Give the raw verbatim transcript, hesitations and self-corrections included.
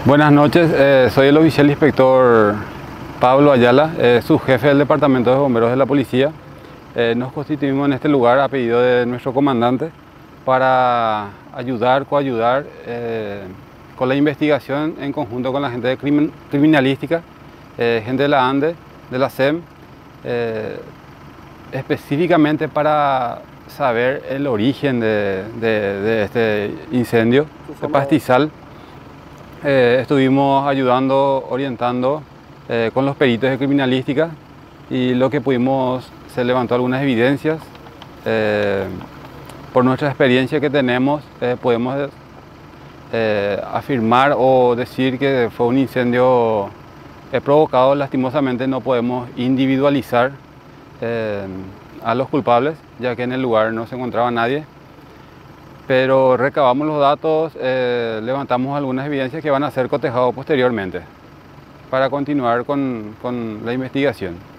Buenas noches, eh, soy el oficial inspector Pablo Ayala, eh, subjefe del Departamento de Bomberos de la Policía. Eh, nos constituimos en este lugar a pedido de nuestro comandante para ayudar, coayudar eh, con la investigación en conjunto con la gente de crimin criminalística, eh, gente de la ANDE, de la SEM, eh, específicamente para saber el origen de, de, de este incendio de pastizal. Eh, estuvimos ayudando, orientando eh, con los peritos de criminalística y lo que pudimos, se levantó algunas evidencias. Eh, por nuestra experiencia que tenemos, eh, podemos eh, afirmar o decir que fue un incendio eh, provocado. Lastimosamente no podemos individualizar eh, a los culpables, ya que en el lugar no se encontraba nadie. Pero recabamos los datos, eh, levantamos algunas evidencias que van a ser cotejados posteriormente para continuar con, con la investigación.